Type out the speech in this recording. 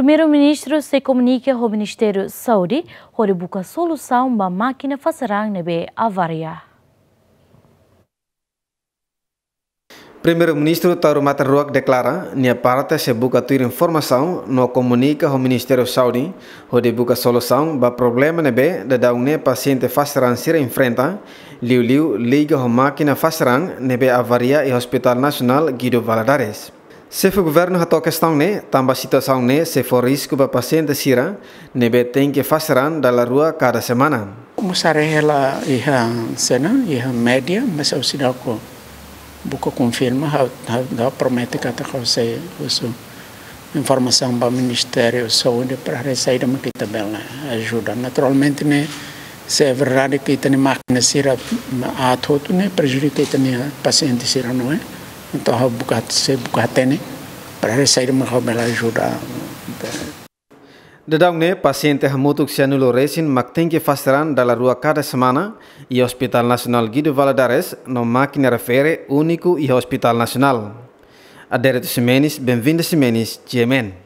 Primeiro-Ministro se comunica ao Ministério Saúde para buscar solução para a máquina facerang nebe avaria. Primeiro-Ministro Tauro Matarruak declara que a parte se busca ter informação no comunica ao Ministério Saúde para buscar solução para o problema nebe da daune paciente facerang se enfrenta liu liga a máquina facerang nebe avaria e Hospital Nacional Guido Valadares. Se o governo a questão ne, também a situação ne, se for risco para paciente sira, nebe tem que fazer da rua cada semana. Musare ela ia cena, ia média, mas eu se dá com buka confirma, dá promete que até você usa informação para o Ministério da Saúde para receber uma kita bela ajuda. Naturalmente ne, se é verdade que tem máquina sira a todo ne prejudica tem paciente sira não é? Então, eu buka tene para receber uma bela ajuda. Dedang paciente hamutuk sianulo resin mak tem que fazer da rua cada semana e Hospital Nacional Guido Valadares no máquina refere único e Hospital Nacional. Adérito Ximenes, bem-vindo Ximenes, Jemen.